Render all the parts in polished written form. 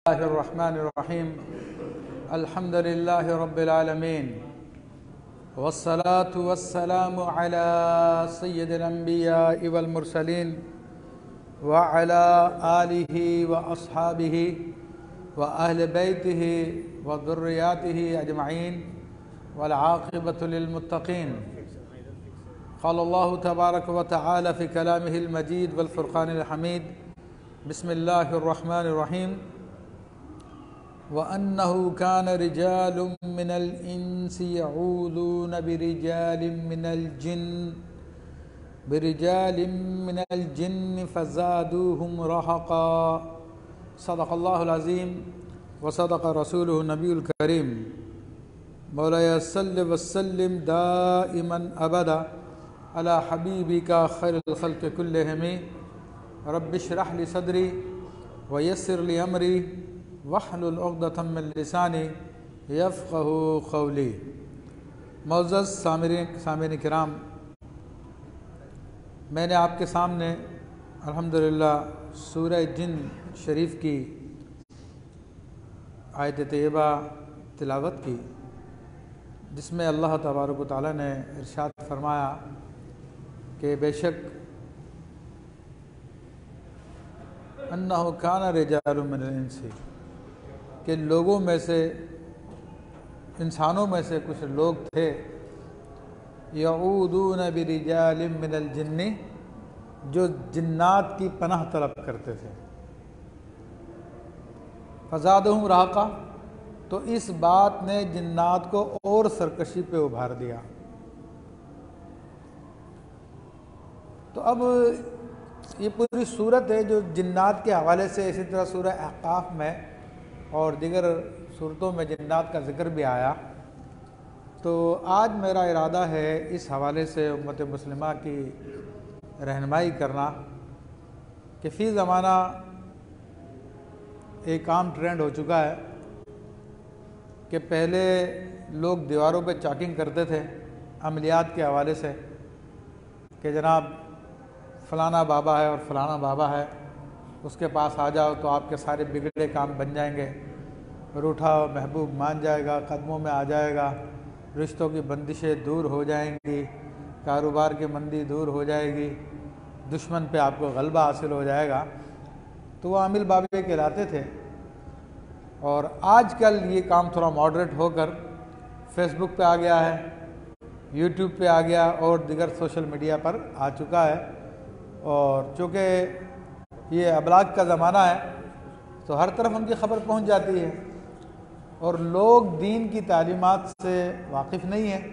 الله الرحمن الرحيم. الحمد لله رب العالمين، والصلاة والسلام على سيد الأنبياء والمرسلين وعلى آله وأصحابه وأهل بيته وذرياته أجمعين والعاقبة للمتقين. قال الله تبارك وتعالى في كلامه المجيد والفرقان الحميد: بسم الله الرحمن الرحيم. وَأَنَّهُ كَانَ رِجَالٌ مِّنَ الْإِنسِ يَعُوذُونَ بِرِجَالٍ مِّنَ الْجِنِّ فَزَادُوهُمْ رَهَقًا. صدق اللہ العظیم وصدق رسولہ النبی الکریم. مولاي صل وسلم دائما ابدا على حبیبک خیر الخلق کلہم. رب اشرح لي صدری ويسر لي امری واحلل عقدۃ من لسانی یفقہوا قولی. معزز سامعین کرام، میں نے آپ کے سامنے الحمدللہ سورہ جن شریف کی آیت طیبہ تلاوت کی، جس میں اللہ تبارک و تعالیٰ نے ارشاد فرمایا کہ بے شک انہ کان رجال من الانس، کہ لوگوں میں سے، انسانوں میں سے کچھ لوگ تھے، یعودون برجال من الجن، جو جنات کی پناہ طلب کرتے تھے. فزادہم رہقا، تو اس بات نے جنات کو اور سرکشی پہ ابھار دیا. تو اب یہ پوری صورت ہے جو جنات کے حوالے سے، اسی طرح سورہ احقاف میں اور دیگر صورتوں میں جنات کا ذکر بھی آیا. تو آج میرا ارادہ ہے اس حوالے سے امت مسلمہ کی رہنمائی کرنا کہ فی زمانہ ایک عام ٹرینڈ ہو چکا ہے کہ پہلے لوگ دیواروں پہ چاکنگ کرتے تھے عملیات کے حوالے سے کہ جناب فلانا بابا ہے اور فلانا بابا ہے، اس کے پاس آ جاؤ تو آپ کے سارے بگڑے کام بن جائیں گے، روٹھا محبوب مان جائے گا، قدموں میں آ جائے گا، رشتوں کی بندشیں دور ہو جائیں گی، کاروبار کی مندی دور ہو جائے گی، دشمن پہ آپ کو غلبہ حاصل ہو جائے گا. تو وہ عامل بابے کہلاتے تھے. اور آج کل یہ کام تھوڑا ماڈریٹ ہو کر فیس بک پہ آ گیا ہے، یوٹیوب پہ آ گیا اور دیگر سوشل میڈیا پر آ چکا ہے. اور چونکہ یہ ابلاغ کا زمانہ ہے تو ہر طرف ان کی خبر پہنچ جاتی ہے، اور لوگ دین کی تعلیمات سے واقف نہیں ہیں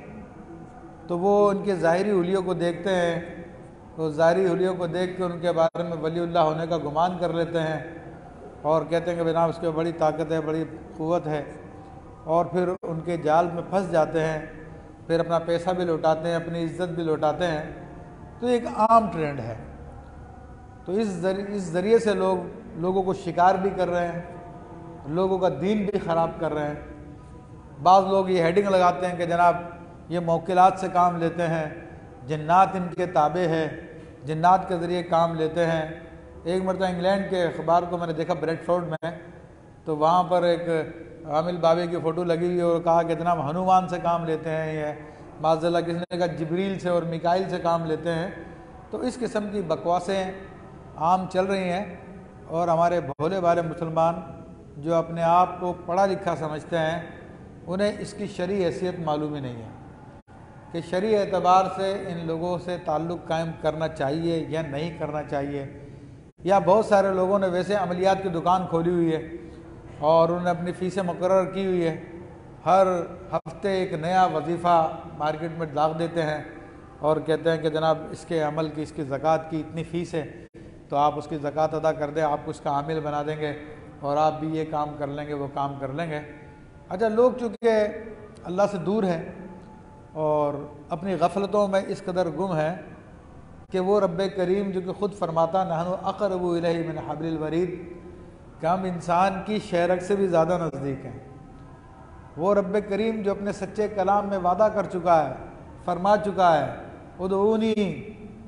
تو وہ ان کے ظاہری حلیوں کو دیکھتے ہیں، تو ظاہری حلیوں کو دیکھ کے ان کے بارے میں ولی اللہ ہونے کا گمان کر لیتے ہیں اور کہتے ہیں کہ جناب اس کے بڑی طاقت ہے، بڑی قوت ہے، اور پھر ان کے جال میں پھنس جاتے ہیں، پھر اپنا پیسہ بھی لوٹاتے ہیں، اپنی عزت بھی لوٹاتے ہیں. تو ایک عام ٹرینڈ ہے. تو اس ذریعے سے لوگوں کو شکار بھی کر رہے ہیں، لوگوں کا دین بھی خراب کر رہے ہیں. بعض لوگ یہ ہیڈنگ لگاتے ہیں کہ جناب یہ موکلات سے کام لیتے ہیں، جنات ان کے تابع ہے، جنات کے ذریعے کام لیتے ہیں. ایک مرتبہ انگلینڈ کے اخبار کو میں نے دیکھا بریڈ فورڈ میں، تو وہاں پر ایک عامل بابے کی فوٹو لگی ہوئی اور کہا کہ جناب ہنومان سے کام لیتے ہیں، یہ معاذ اللہ کسی نے کہا جبریل سے اور میکائیل سے کام لیتے ہیں. تو اس قسم کی بکواسیں عام چل رہی ہیں، اور ہمارے بھولے بھالے مسلمان جو اپنے آپ کو پڑھا لکھا سمجھتے ہیں انہیں اس کی شرعی حیثیت معلوم ہی نہیں ہے کہ شرعی اعتبار سے ان لوگوں سے تعلق قائم کرنا چاہیے یا نہیں کرنا چاہیے. یا بہت سارے لوگوں نے ویسے عملیات کی دکان کھولی ہوئی ہے اور انہوں نے اپنی فیسیں مقرر کی ہوئی ہے، ہر ہفتے ایک نیا وظیفہ مارکیٹ میں داغ دیتے ہیں اور کہتے ہیں کہ جناب اس کے عمل کی، اس کی زکوٰۃ کی اتنی فیس ہے تو آپ اس کی زکوٰۃ ادا کر دیں، آپ کو اس کا عامل بنا دیں گے اور آپ بھی یہ کام کر لیں گے، وہ کام کر لیں گے. اچھا، لوگ چونکہ اللہ سے دور ہیں اور اپنی غفلتوں میں اس قدر گم ہیں کہ وہ رب کریم جو کہ خود فرماتا نحن اقرب الیہ من حبل الورید، کہ ہم انسان کی شہرگ سے بھی زیادہ نزدیک ہیں. وہ رب کریم جو اپنے سچے کلام میں وعدہ کر چکا ہے، فرما چکا ہے ادعونی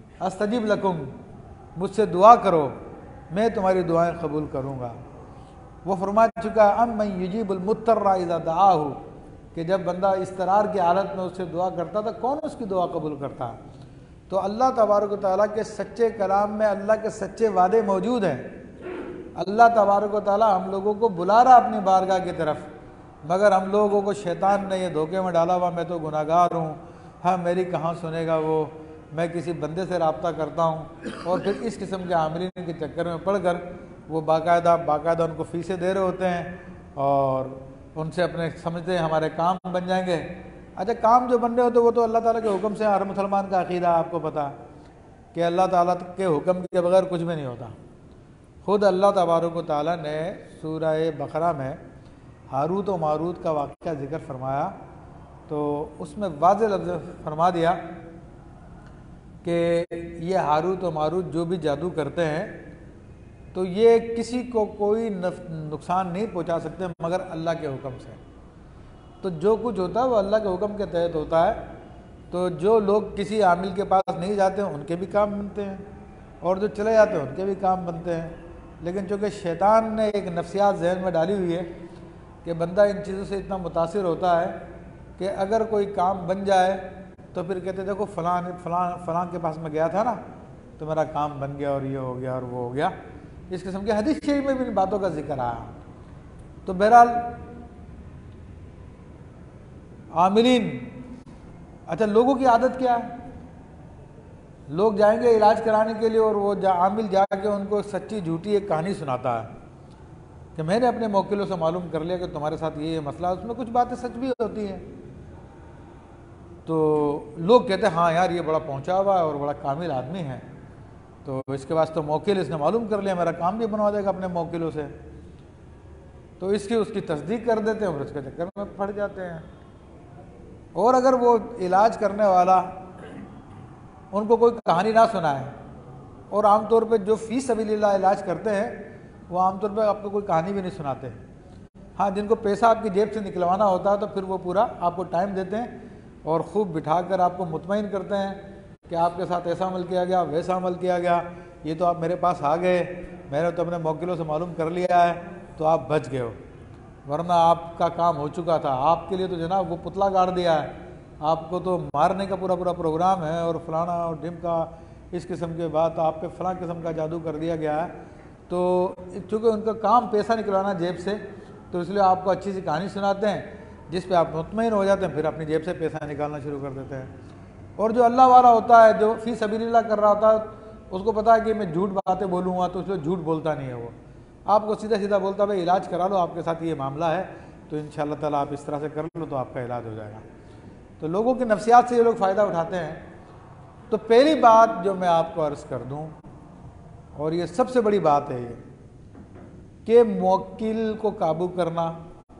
استجب لکم، مجھ سے دعا کرو میں تمہاری دعائیں قبول کروں گا. وہ فرما چکا ہے امن یجیب المضطر اذا دعاہ، کہ جب بندہ اضطرار کی حالت میں اس سے دعا کرتا تھا کون اس کی دعا قبول کرتا ہے؟ تو اللہ تبارک و تعالیٰ کے سچے کلام میں اللہ کے سچے وعدے موجود ہیں۔ اللہ تبارک و تعالیٰ ہم لوگوں کو بلا رہا اپنی بارگاہ کی طرف، مگر ہم لوگوں کو شیطان نے یہ دھوکے میں ڈالا ہوا میں تو گناہ گار ہوں، ہاں میری کہاں سنے گا وہ، میں کسی بندے سے رابطہ کرتا ہوں، اور پھر اس قسم کے عاملین کے چکر میں پڑھ کر وہ باقاعدہ ان کو فیسیں دے رہے ہوتے ہیں اور ان سے اپنے سمجھتے ہیں ہمارے کام بن جائیں گے۔ اچھا کام جو بن رہے ہوتے وہ تو اللہ تعالیٰ کے حکم سے، ہر مسلمان کا عقیدہ آپ کو پتہ کہ اللہ تعالیٰ کے حکم کے بغیر کچھ بھی نہیں ہوتا۔ خود اللہ تبارک و تعالیٰ نے سورہ بقرہ میں ہاروت و ماروت کا واقعہ ذکر فرمایا، تو اس میں واضح لفظ فرما دیا کہ یہ ہاروت و ماروت جو بھی جادو کرتے ہیں تو یہ کسی کو کوئی نقصان نہیں پہنچا سکتے مگر اللہ کے حکم سے۔ تو جو کچھ ہوتا ہے وہ اللہ کے حکم کے تحت ہوتا ہے، تو جو لوگ کسی عامل کے پاس نہیں جاتے ہیں ان کے بھی کام بنتے ہیں، اور جو چلے جاتے ہیں ان کے بھی کام بنتے ہیں۔ لیکن چونکہ شیطان نے ایک نفسیات ذہن میں ڈالی ہوئی ہے کہ بندہ ان چیزوں سے اتنا متاثر ہوتا ہے کہ اگر کوئی کام بن جائے تو پھر کہتے دیکھو فلاں کے پاس میں گیا تھا نا تو میرا کام بن گیا اور یہ ہو گیا اور وہ ہو گیا۔ اس قسم کے حدیث شریف میں بھی ان باتوں کا ذکر آیا۔ تو بہرحال عاملین، اچھا لوگوں کی عادت کیا ہے؟ لوگ جائیں گے علاج کرانے کے لیے اور وہ عامل جا کے ان کو سچی جھوٹی ایک کہانی سناتا ہے کہ میں نے اپنے موکلوں سے معلوم کر لیا کہ تمہارے ساتھ یہ مسئلہ، اس میں کچھ باتیں سچ بھی ہوتی ہیں۔ تو لوگ کہتے ہیں ہاں یار یہ بڑا پہنچا ہوا ہے اور بڑا کامل آدمی ہے، تو اس کے واسطے موکل اس نے معلوم کر لیا، میرا کام بھی بنوا دے گا اپنے موکلوں سے، تو اس کی تصدیق کر دیتے ہیں اور اس کے چکر میں پڑ جاتے ہیں۔ اور اگر وہ علاج کرنے والا ان کو کوئی کہانی نہ سنائے، اور عام طور پہ جو فی سبیل اللہ علاج کرتے ہیں وہ عام طور پہ آپ کو کوئی کہانی بھی نہیں سناتے، ہاں جن کو پیسہ آپ کی جیب سے نکلوانا ہوتا ہے تو پھر وہ پورا آپ کو ٹائم دیتے ہیں اور خوب بٹھا کر آپ کو مطمئن کرتے ہیں کہ آپ کے ساتھ ایسا عمل کیا گیا، ویسا عمل کیا گیا، یہ تو آپ میرے پاس آ گئے، میں نے تو اپنے موکلوں سے معلوم کر لیا ہے تو آپ بچ گئے ہو، ورنہ آپ کا کام ہو چکا تھا، آپ کے لیے تو جناب وہ پتلا گاڑ دیا ہے، آپ کو تو مارنے کا پورا پروگرام ہے اور فلانا اور ڈم کا اس قسم کے بات آپ پہ فلاں قسم کا جادو کر دیا گیا ہے۔ تو چونکہ ان کا کام پیسہ نکلوانا جیب سے، تو اس لیے آپ کو اچھی سی کہانی سناتے ہیں جس پہ آپ مطمئن ہو جاتے ہیں، پھر اپنی جیب سے پیسہ نکالنا شروع کر دیتے ہیں۔ اور جو اللہ والا ہوتا ہے، جو فی سبیل اللہ کر رہا ہوتا ہے، اس کو پتہ ہے کہ میں جھوٹ باتیں بولوں گا تو اس لیے جھوٹ بولتا نہیں ہے، وہ آپ کو سیدھا بولتا ہے بھائی علاج کرا لو، آپ کے ساتھ یہ معاملہ ہے تو انشاءاللہ تعالیٰ آپ اس طرح سے کر لو تو آپ کا علاج ہو جائے گا۔ تو لوگوں کی نفسیات سے یہ لوگ فائدہ اٹھاتے ہیں۔ تو پہلی بات جو میں آپ کو عرض کر دوں، اور یہ سب سے بڑی بات ہے، یہ کہ موکل کو قابو کرنا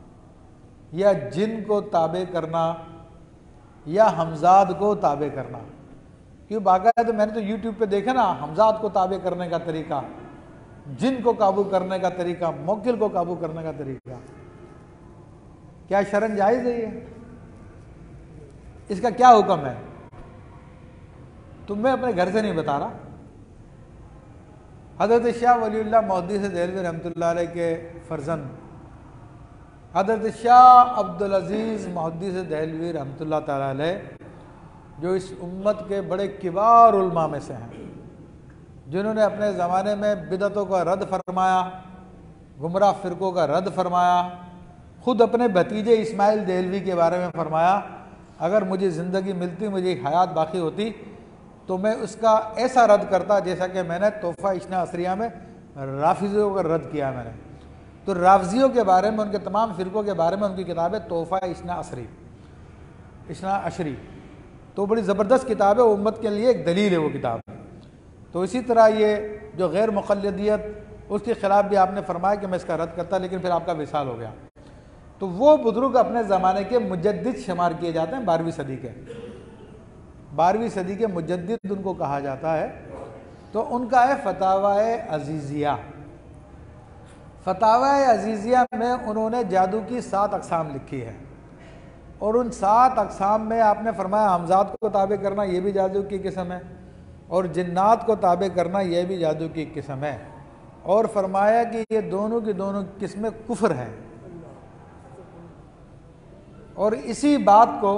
یا جن کو تابع کرنا یا حمزاد کو تابع کرنا، کیوں باقاعدہ میں نے تو یوٹیوب پہ دیکھا نا، حمزاد کو تابع کرنے کا طریقہ، جن کو قابو کرنے کا طریقہ، موکل کو قابو کرنے کا طریقہ، کیا شرعاً جائز ہے یہ؟ اس کا کیا حکم ہے؟ تو میں اپنے گھر سے نہیں بتا رہا، حضرت شاہ ولی اللہ محدث دہلوی رحمۃ اللہ علیہ کے فرزند حضرت شاہ عبدالعزیز محدث دہلوی رحمۃ اللہ تعالیٰ علیہ، جو اس امت کے بڑے کبار علماء میں سے ہیں، جنہوں نے اپنے زمانے میں بدعتوں کا رد فرمایا، گمراہ فرقوں کا رد فرمایا، خود اپنے بھتیجے اسماعیل دہلوی کے بارے میں فرمایا اگر مجھے زندگی ملتی، مجھے حیات باقی ہوتی تو میں اس کا ایسا رد کرتا جیسا کہ میں نے تحفہ اثنا عشریہ میں رافضیوں کا رد کیا میں نے۔ تو رافضیوں کے بارے میں، ان کے تمام فرقوں کے بارے میں ان کی کتاب ہے تحفہ اثنا عشری، تو بڑی زبردست کتاب ہے، امت کے لیے ایک دلیل ہے وہ کتاب۔ تو اسی طرح یہ جو غیر مقلدیت، اس کے خلاف بھی آپ نے فرمایا کہ میں اس کا رد کرتا، لیکن پھر آپ کا وصال ہو گیا۔ تو وہ بزرگ اپنے زمانے کے مجدد شمار کیے جاتے ہیں، 12ویں صدی کے مجدد ان کو کہا جاتا ہے۔ تو ان کا ہے فتاوی عزیزیہ۔ فتاوی عزیزیہ میں انہوں نے جادو کی 7 اقسام لکھی ہے، اور ان 7 اقسام میں آپ نے فرمایا حمزات کو تابع کرنا یہ بھی جادو کی قسم ہے، اور جنات کو تابع کرنا یہ بھی جادو کی قسم ہے۔ اور فرمایا کہ یہ دونوں کی دونوں قسمیں کفر ہیں۔ اور اسی بات کو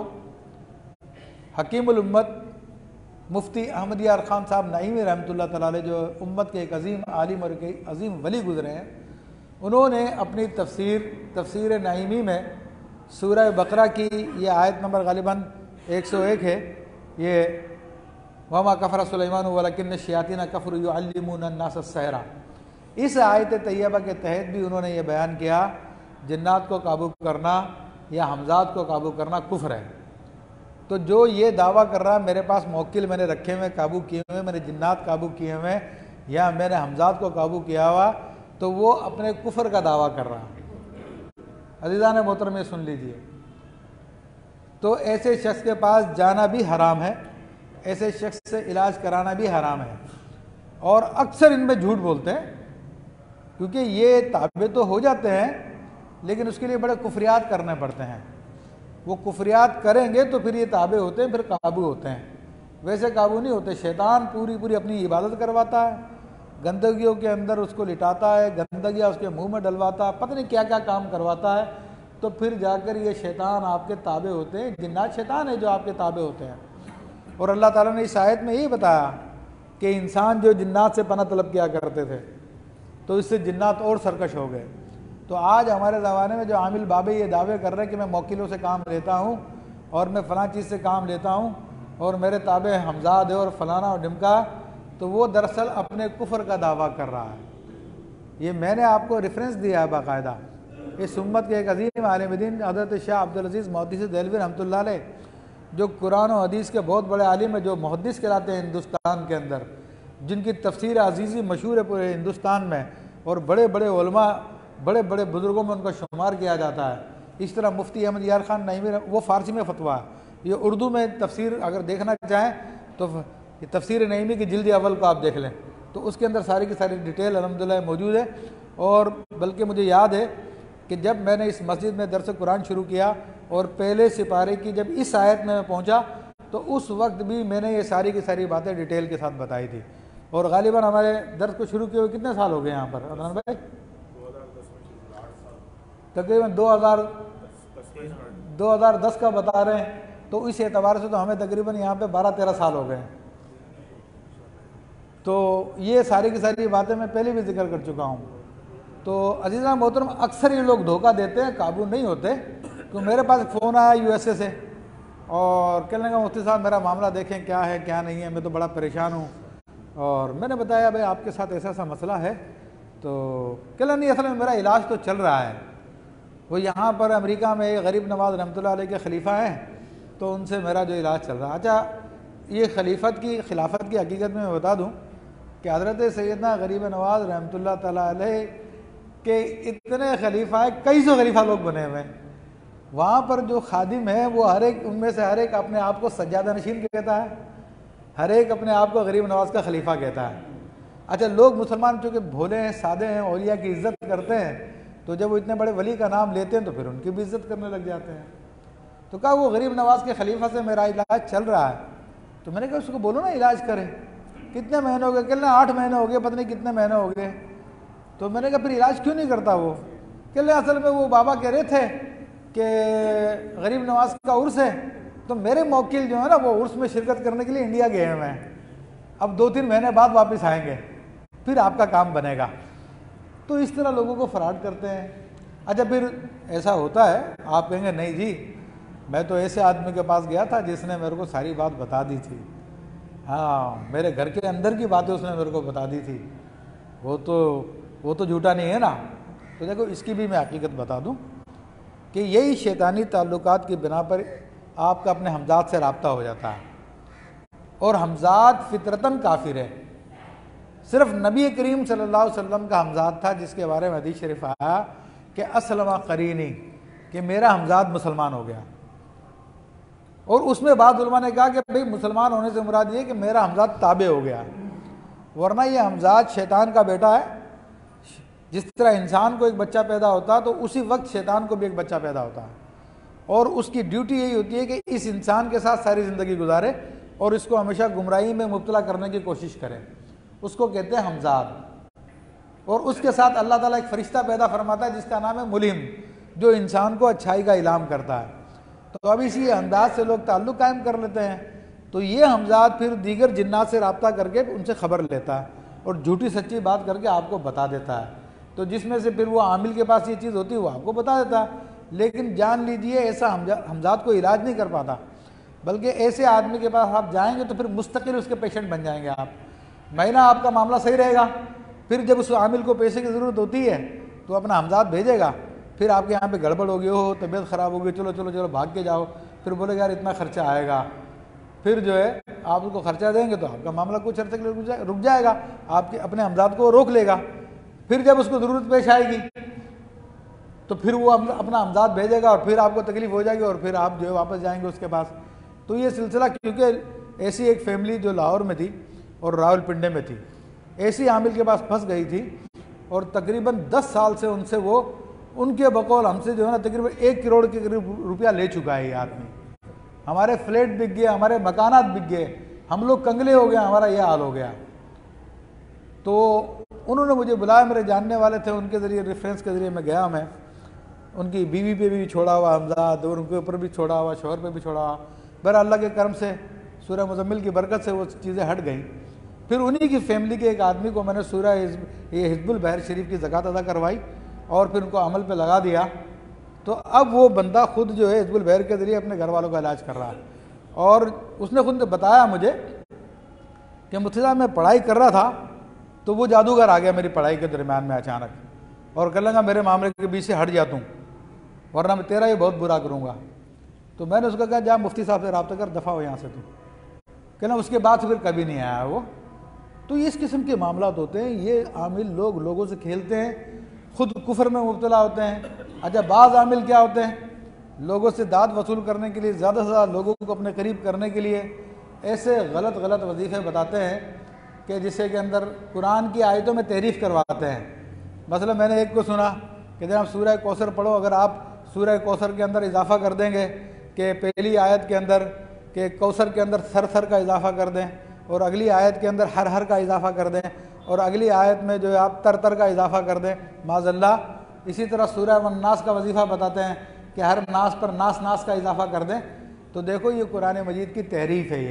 حکیم الامت مفتی احمد یار خان صاحب نعیمی رحمۃ اللہ تعالیٰ علیہ، جو امت کے ایک عظیم عالم اور ایک عظیم ولی گزرے ہیں، انہوں نے اپنی تفسیر نعیمی میں سورہ بقرہ کی یہ آیت نمبر غالباً 101 ہے، یہ وما کفر سلیمان ولکن الشیاطین کفروا یعلمون الناس السحر، اس آیت طیبہ کے تحت بھی انہوں نے یہ بیان کیا جنات کو قابو کرنا یا حمزات کو قابو کرنا کفر ہے۔ تو جو یہ دعویٰ کر رہا ہے میرے پاس موکل میں نے رکھے ہوئے، قابو کیے ہوئے، میں نے جنات قابو کیے ہوئے یا میں نے حمزات کو قابو کیا ہوا، تو وہ اپنے کفر کا دعویٰ کر رہا ہے۔ عزیزان محترم یہ سن لیجئے، تو ایسے شخص کے پاس جانا بھی حرام ہے، ایسے شخص سے علاج کرانا بھی حرام ہے، اور اکثر ان میں جھوٹ بولتے ہیں، کیونکہ یہ تابع تو ہو جاتے ہیں لیکن اس کے لیے بڑے کفریات کرنے پڑتے ہیں۔ وہ کفریات کریں گے تو پھر یہ تابع ہوتے ہیں، پھر قابو ہوتے ہیں، ویسے قابو نہیں ہوتے۔ شیطان پوری اپنی عبادت کرواتا ہے، گندگیوں کے اندر اس کو لٹاتا ہے، گندگیاں اس کے منہ میں ڈلواتا ہے، پتہ نہیں کیا کیا کام کرواتا ہے، تو پھر جا کر یہ شیطان آپ کے تابع ہوتے ہیں۔ جنات شیطان ہے جو آپ کے تابع ہوتے ہیں۔ اور اللہ تعالیٰ نے اس آیت میں یہی بتایا کہ انسان جو جنات سے پناہ طلب کیا کرتے تھے تو اس سے جنات اور سرکش ہو گئے۔ تو آج ہمارے زمانے میں جو عامل بابے یہ دعوے کر رہے ہیں کہ میں موکلوں سے کام لیتا ہوں اور میں فلاں چیز سے کام لیتا ہوں اور میرے تابع حمزاد ہے اور فلانا اور ڈمکا، تو وہ دراصل اپنے کفر کا دعویٰ کر رہا ہے۔ یہ میں نے آپ کو ریفرنس دیا ہے باقاعدہ، اس امت کے ایک عظیم عالم دین حضرت شاہ عبدالعزیز محدث دہلوی رحمۃ اللہ علیہ، جو قرآن و حدیث کے بہت بڑے عالم ہیں، جو محدث کہلاتے ہیں ہندوستان کے اندر، جن کی تفسیر عزیزی مشہور ہے پورے ہندوستان میں، اور بڑے بڑے علماء، بڑے بڑے بزرگوں میں ان کا شمار کیا جاتا ہے۔ اس طرح مفتی احمد یار خان نعیمی، وہ فارسی میں فتویٰ ہے، یہ اردو میں تفسیر اگر دیکھنا چاہیں تو تفسیر نعیمی کی جلد اول کو آپ دیکھ لیں، تو اس کے اندر ساری کی ساری ڈیٹیل الحمدللہ موجود ہے۔ اور بلکہ مجھے یاد ہے کہ جب میں نے اس مسجد میں درس قرآن شروع کیا اور پہلے سپارے کی جب اس آیت میں پہنچا تو اس وقت بھی میں نے یہ ساری کی ساری باتیں ڈیٹیل کے ساتھ بتائی تھی۔ اور غالباً ہمارے درس کو شروع کیے ہوئے کتنے سال ہو گئے یہاں پر عدنان بھائی؟ تقریباً 2010 کا بتا رہے ہیں، تو اس اعتبار سے تو ہمیں تقریباً یہاں پہ 12-13 سال ہو گئے ہیں۔ تو یہ ساری کی ساری باتیں میں پہلے بھی ذکر کر چکا ہوں۔ تو عزیزان محترم، اکثر یہ لوگ دھوکہ دیتے ہیں، قابو نہیں ہوتے۔ تو میرے پاس فون آیا USA سے اور کہنے لگا مفتی صاحب میرا معاملہ دیکھیں کیا ہے کیا نہیں ہے، میں تو بڑا پریشان ہوں۔ اور میں نے بتایا بھائی آپ کے ساتھ ایسا ایسا مسئلہ ہے، تو کہنا نہیں اصل میں میرا علاج تو چل رہا ہے۔ وہ یہاں پر امریکہ میں غریب نواز رحمۃ اللہ علیہ کے خلیفہ ہیں، تو ان سے میرا جو علاج چل رہا ہے۔ اچھا، یہ خلافت کی حقیقت میں بتا دوں کہ حضرت سیدنا غریب نواز رحمۃ اللہ تعالیٰ علیہ کے اتنے خلیفہ ہیں، کئی سو خلیفہ لوگ بنے ہوئے ہیں۔ وہاں پر جو خادم ہیں وہ ہر ایک ان میں سے ہر ایک اپنے آپ کو سجادہ نشین کہتا ہے، ہر ایک اپنے آپ کو غریب نواز کا خلیفہ کہتا ہے۔ اچھا، لوگ مسلمان چونکہ بھولے ہیں، سادے ہیں، اولیاء کی عزت کرتے ہیں، تو جب وہ اتنے بڑے ولی کا نام لیتے ہیں تو پھر ان کی بھی عزت کرنے لگ جاتے ہیں۔ تو کہا وہ غریب نواز کے خلیفہ سے میرا علاج چل رہا ہے۔ تو میں نے کہا اس کو بولو نا علاج کرے۔ کتنے مہینے ہو گئے؟ کہنے 8 مہینے ہو گئے، پتہ نہیں کتنے مہینے ہو گئے۔ تو میں نے کہا پھر علاج کیوں نہیں کرتا وہ؟ کہنے اصل میں وہ بابا کہہ رہے تھے کہ غریب نواز کا عرس ہے، تو میرے موکل جو ہے نا وہ عرس میں شرکت کرنے کے لیے انڈیا گئے ہوئے ہیں، اب 2-3 مہینے بعد واپس آئیں گے، پھر آپ کا کام بنے گا۔ تو اس طرح لوگوں کو فراڈ کرتے ہیں۔ اچھا، پھر ایسا ہوتا ہے، آپ کہیں گے نہیں جی میں تو ایسے آدمی کے پاس گیا تھا جس نے میرے کو ساری بات بتا دی تھی، ہاں میرے گھر کے اندر کی باتیں اس نے میرے کو بتا دی تھی، وہ تو جھوٹا نہیں ہے نا۔ تو دیکھو اس کی بھی میں حقیقت بتا دوں کہ یہی شیطانی تعلقات کی بنا پر آپ کا اپنے حمزات سے رابطہ ہو جاتا ہے، اور حمزات فطرتاً کافر ہے۔ صرف نبی کریم صلی اللہ علیہ وسلم کا حمزات تھا جس کے بارے میں حدیث شریف آیا کہ اسلم قرینی، کہ میرا حمزات مسلمان ہو گیا۔ اور اس میں بعض علماء نے کہا کہ بھئی مسلمان ہونے سے مراد یہ کہ میرا حمزات تابع ہو گیا، ورنہ یہ حمزات شیطان کا بیٹا ہے۔ جس طرح انسان کو ایک بچہ پیدا ہوتا ہے تو اسی وقت شیطان کو بھی ایک بچہ پیدا ہوتا ہے، اور اس کی ڈیوٹی یہی ہوتی ہے کہ اس انسان کے ساتھ ساری زندگی گزارے اور اس کو ہمیشہ گمراہی میں مبتلا کرنے کی کوشش کرے۔ اس کو کہتے ہیں حمزات۔ اور اس کے ساتھ اللہ تعالیٰ ایک فرشتہ پیدا فرماتا ہے جس کا نام ہے ملہم، جو انسان کو اچھائی کا اعلام کرتا ہے۔ تو اب اسی انداز سے لوگ تعلق قائم کر لیتے ہیں، تو یہ حمزات پھر دیگر جنات سے رابطہ کر کے ان سے خبر لیتا ہے اور جھوٹی سچی بات کر کے آپ کو بتا دیتا ہے۔ تو جس میں سے پھر وہ عامل کے پاس یہ چیز ہوتی ہے وہ آپ کو بتا دیتا ہے، لیکن جان لیجئے ایسا حمزات کو علاج نہیں کر پاتا، بلکہ ایسے آدمی کے پاس آپ جائیں گے تو پھر مستقل اس کے پیشنٹ بن جائیں گے آپ۔ مہینہ آپ کا معاملہ صحیح رہے گا، پھر جب اس عامل کو پیسے کی ضرورت ہوتی ہے تو اپنا حمزات بھیجے گا، پھر آپ کے یہاں پہ گڑبڑ ہوگی، ہو طبیعت خراب ہوگی، چلو چلو چلو بھاگ کے جاؤ، پھر بولے گا یار اتنا خرچہ آئے گا، پھر جو ہے آپ اس کو خرچہ دیں گے تو آپ کا معاملہ کچھ عرصے کے لیے رک جائے گا، آپ کے اپنے حمزات کو روک لے گا، پھر جب اس کو ضرورت پیش آئے گی تو پھر وہ اپنا حمزات بھیجے گا اور پھر آپ کو تکلیف ہو جائے گی اور پھر آپ جو ہے واپس جائیں گے اس کے پاس۔ تو یہ سلسلہ، کیونکہ ایسی ایک فیملی جو لاہور میں تھی اور راول پنڈے میں تھی، ایسی عامل کے پاس پھنس گئی تھی اور تقریباً 10 سال سے ان سے وہ ان کے بقول ہم سے جو ہے نا تقریباً 1 کروڑ کے قریب روپیہ لے چکا ہے یہ آدمی۔ ہمارے فلیٹ بک گئے، ہمارے مکانات بک گئے، ہم لوگ کنگلے ہو گئے، ہمارا یہ حال ہو گیا۔ تو انہوں نے مجھے بلایا، میرے جاننے والے تھے، ان کے ذریعے ریفرنس کے ذریعے میں گیا، میں ان کی بیوی پہ بھی چھوڑا ہوا حمزات اور ان کے اوپر بھی چھوڑا ہوا، شوہر پہ بھی چھوڑا ہوا۔ بہرحال اللہ کے کرم سے سورہ مزمل کی برکت سے وہ چیزیں ہٹ گئیں۔ پھر انہی کی فیملی کے ایک آدمی کو میں نے سورہ یہ حزب البحر شریف کی زکوٰۃ ادا کروائی اور پھر ان کو عمل پہ لگا دیا۔ تو اب وہ بندہ خود جو ہے حزب البحر کے ذریعے اپنے گھر والوں کا علاج کر رہا ہے، اور اس نے خود بتایا مجھے کہ مفتی صاحب میں پڑھائی کر رہا تھا تو وہ جادوگر آ گیا میری پڑھائی کے درمیان میں اچانک اور کہنے لگا میرے معاملے کے بیچ سے ہٹ جا توں ورنہ میں تیرا ہی بہت برا کروں گا۔ تو میں نے اس کو کہا جا مفتی صاحب سے رابطہ کر، دفع ہو یہاں سے تو۔ کہنا اس کے بعد سے پھر کبھی نہیں آیا وہ۔ تو اس قسم کے معاملات ہوتے ہیں، یہ عامل لوگوں سے کھیلتے ہیں، خود کفر میں مبتلا ہوتے ہیں۔ اچھا بعض عامل کیا ہوتے ہیں، لوگوں سے داد وصول کرنے کے لیے، زیادہ سے زیادہ لوگوں کو اپنے قریب کرنے کے لیے ایسے غلط وظیفے بتاتے ہیں کہ جسے کے اندر قرآن کی آیتوں میں تحریف کرواتے ہیں۔ مثلا میں نے ایک کو سنا کہ جناب سورہ کوثر پڑھو، اگر آپ سورہ کوثر کے اندر اضافہ کر دیں گے کہ پہلی آیت کے اندر کہ کوثر کے اندر سر کا اضافہ کر دیں اور اگلی آیت کے اندر ہر کا اضافہ کر دیں اور اگلی آیت میں جو ہے آپ تر کا اضافہ کر دیں معاذ اللہ۔ اسی طرح سورہ والناس کا وظیفہ بتاتے ہیں کہ ہر ناس پر ناس کا اضافہ کر دیں۔ تو دیکھو یہ قرآن مجید کی تحریف ہے،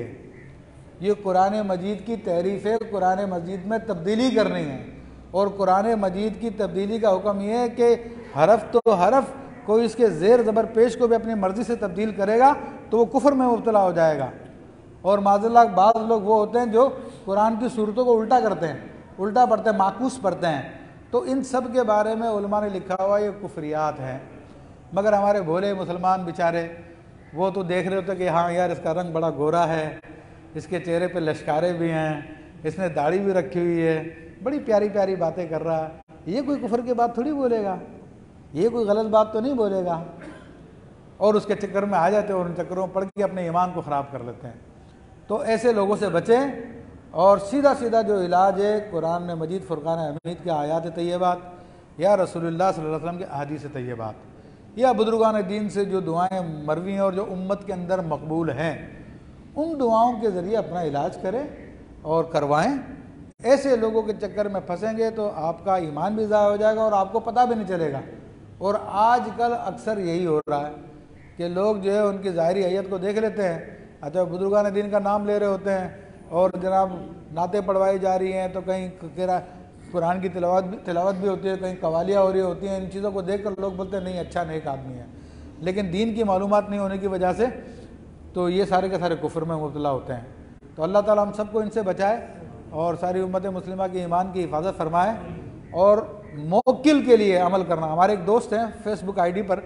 یہ قرآن مجید کی تحریف ہے۔ قرآن مجید میں تبدیلی کرنی ہے، اور قرآن مجید کی تبدیلی کا حکم یہ ہے کہ حرف تو حرف، کوئی اس کے زیر زبر پیش کو بھی اپنی مرضی سے تبدیل کرے گا تو وہ کفر میں مبتلا ہو جائے گا۔ اور معاذ اللہ بعض لوگ وہ ہوتے ہیں جو قرآن کی صورتوں کو الٹا کرتے ہیں، الٹا پڑھتے ہیں، معکوس پڑھتے ہیں۔ تو ان سب کے بارے میں علماء نے لکھا ہوا یہ کفریات ہیں، مگر ہمارے بھولے مسلمان بیچارے وہ تو دیکھ رہے ہوتے کہ ہاں یار اس کا رنگ بڑا گورا ہے، اس کے چہرے پہ لشکارے بھی ہیں، اس نے داڑھی بھی رکھی ہوئی ہے، بڑی پیاری پیاری باتیں کر رہا ہے، یہ کوئی کفر کی بات تھوڑی بولے گا، یہ کوئی غلط بات تو نہیں بولے گا، اور اس کے چکر میں آ جاتے ہیں اور ان چکروں پڑھ کے اپنے ایمان کو خراب کر لیتے ہیں۔ تو ایسے لوگوں سے بچیں، اور سیدھا جو علاج ہے قرآن مجید فرقان حمید کے آیات طیبات یا رسول اللہ صلی اللہ علیہ وسلم کے احادیث طیبات یا بزرگان دین سے جو دعائیں مروی ہیں اور جو امت کے اندر مقبول ہیں، ان دعاؤں کے ذریعے اپنا علاج کریں اور کروائیں۔ ایسے لوگوں کے چکر میں پھنسیں گے تو آپ کا ایمان بھی ضائع ہو جائے گا اور آپ کو پتہ بھی نہیں چلے گا۔ اور آج کل اکثر یہی ہو رہا ہے کہ لوگ جو ہے ان کی ظاہری حیت کو دیکھ لیتے ہیں، اچھا بزرگان دین کا نام لے رہے ہوتے ہیں اور جناب نعتیں پڑھوائی جا رہی ہیں، تو کہیں قرآن کی تلاوت بھی ہوتی ہے، کہیں قوالیاں ہو رہی ہوتی ہیں، ان چیزوں کو دیکھ کر لوگ بولتے ہیں نہیں اچھا نیک آدمی ہے، لیکن دین کی معلومات نہیں ہونے کی وجہ سے تو یہ سارے کے سارے کفر میں مبتلا ہوتے ہیں۔ تو اللہ تعالیٰ ہم سب کو ان سے بچائے اور ساری امت مسلمہ کی ایمان کی حفاظت فرمائے، اور موکل کے لیے عمل کرنا۔ ہمارے ایک دوست ہیں فیس بک آئی ڈی پر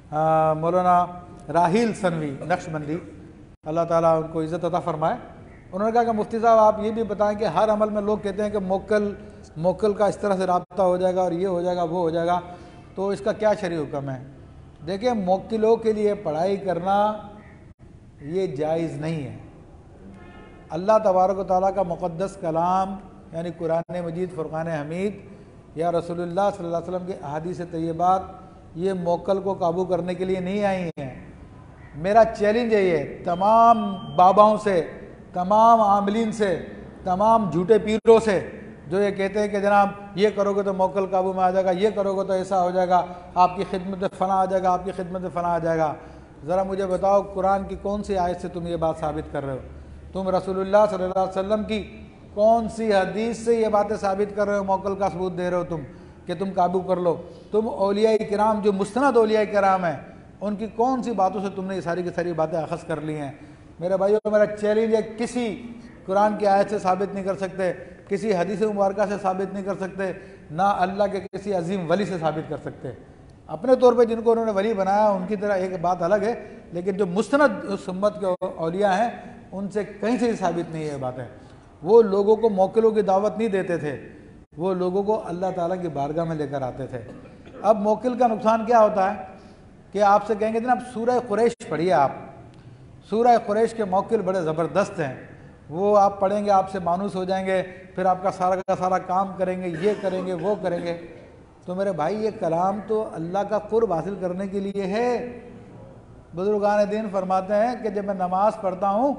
مولانا راحیل سنوی نقشبندی، اللہ تعالیٰ ان کو عزت عطا فرمائے، انہوں نے کہا کہ مفتی صاحب آپ یہ بھی بتائیں کہ ہر عمل میں لوگ کہتے ہیں کہ موکل کا اس طرح سے رابطہ ہو جائے گا اور یہ ہو جائے گا وہ ہو جائے گا، تو اس کا کیا شرعی حکم ہے؟ دیکھیں موکلوں کے لیے پڑھائی کرنا یہ جائز نہیں ہے۔ اللہ تبارک و تعالیٰ کا مقدس کلام یعنی قرآن مجید فرقان حمید یا رسول اللہ صلی اللہ علیہ وسلم کے احادیث طیبات یہ موکل کو قابو کرنے کے لیے نہیں آئی ہیں۔ میرا چیلنج ہے یہ تمام باباؤں سے، تمام عاملین سے، تمام جھوٹے پیروں سے، جو یہ کہتے ہیں کہ جناب یہ کرو گے تو موکل قابو میں آ جائے گا، یہ کرو گے تو ایسا ہو جائے گا، آپ کی خدمت فنا آ جائے گا، آپ کی خدمت فنا آ جائے گا۔ ذرا مجھے بتاؤ قرآن کی کون سی آیت سے تم یہ بات ثابت کر رہے ہو؟ تم رسول اللہ صلی اللہ علیہ وسلم کی کون سی حدیث سے یہ باتیں ثابت کر رہے ہو، موکل کا ثبوت دے رہے ہو تم کہ تم قابو کر لو؟ تم اولیاء کرام جو مستند اولیاء کرام ہیں ان کی کون سی باتوں سے تم نے یہ ساری کی ساری باتیں اخذ کر لی ہیں؟ میرے بھائیو، میرا چیلنج ہے، کسی قرآن کی آیت سے ثابت نہیں کر سکتے، کسی حدیث مبارکہ سے ثابت نہیں کر سکتے، نہ اللہ کے کسی عظیم ولی سے ثابت کر سکتے۔ اپنے طور پہ جن کو انہوں نے ولی بنایا ان کی طرح ایک بات الگ ہے، لیکن جو مستند اس امت کے اولیاء ہیں ان سے کہیں سے ثابت نہیں ہے یہ باتیں۔ وہ لوگوں کو موکلوں کی دعوت نہیں دیتے تھے، وہ لوگوں کو اللہ تعالیٰ کی بارگاہ میں لے کر آتے تھے۔ اب موکل کا نقصان کیا ہوتا ہے کہ آپ سے کہیں گے جناب سورہ قریش پڑھیے، آپ سورہ قریش کے موکل بڑے زبردست ہیں، وہ آپ پڑھیں گے آپ سے مانوس ہو جائیں گے، پھر آپ کا سارا کام کریں گے، یہ کریں گے وہ کریں گے۔ تو میرے بھائی یہ کلام تو اللہ کا قرب حاصل کرنے کے لیے ہے۔ بزرگان دین فرماتے ہیں کہ جب میں نماز پڑھتا ہوں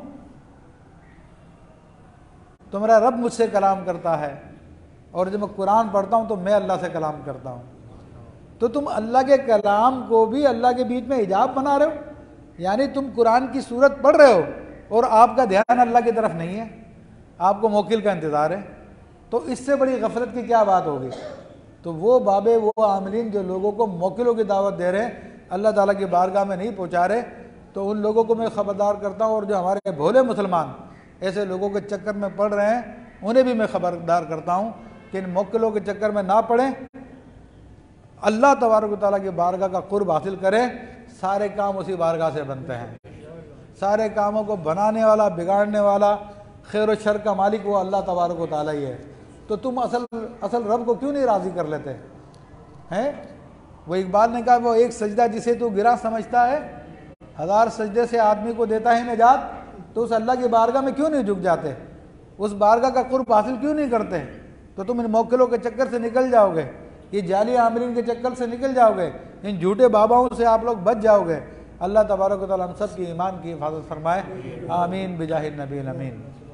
تو میرا رب مجھ سے کلام کرتا ہے، اور جب میں قرآن پڑھتا ہوں تو میں اللہ سے کلام کرتا ہوں۔ تو تم اللہ کے کلام کو بھی اللہ کے بیچ میں حجاب بنا رہے ہو، یعنی تم قرآن کی صورت پڑھ رہے ہو اور آپ کا دھیان اللہ کی طرف نہیں ہے، آپ کو موکل کا انتظار ہے۔ تو اس سے بڑی غفلت کی کیا بات ہوگی؟ تو وہ بابے، وہ عاملین جو لوگوں کو موکلوں کی دعوت دے رہے ہیں، اللہ تعالیٰ کی بارگاہ میں نہیں پہنچا رہے، تو ان لوگوں کو میں خبردار کرتا ہوں، اور جو ہمارے بھولے مسلمان ایسے لوگوں کے چکر میں پڑ رہے ہیں انہیں بھی میں خبردار کرتا ہوں کہ ان موکلوں کے چکر میں نہ پڑیں، اللہ تبارک و تعالیٰ کی بارگاہ کا قرب حاصل کریں۔ سارے کام اسی بارگاہ سے بنتے ہیں، سارے کاموں کو بنانے والا، بگاڑنے والا، خیر و شر کا مالک وہ اللہ تبارک و تعالیٰ ہی ہے۔ تو تم اصل رب کو کیوں نہیں راضی کر لیتے ہیں؟ وہ اقبال نے کہا وہ ایک سجدہ جسے تو گرا سمجھتا ہے، 1000 سجدے سے آدمی کو دیتا ہے نجات، تو اس اللہ کی بارگاہ میں کیوں نہیں جھک جاتے؟ اس بارگاہ کا قرب حاصل کیوں نہیں کرتے؟ تو تم ان موکلوں کے چکر سے نکل جاؤ گے، یہ جعلی عاملین کے چکر سے نکل جاؤ گے، ان جھوٹے باباؤں سے آپ لوگ بچ جاؤ گے۔ اللہ تبارک و تعالیٰ ہم سب کی ایمان کی حفاظت فرمائے، آمین بجاہ النبی الامین۔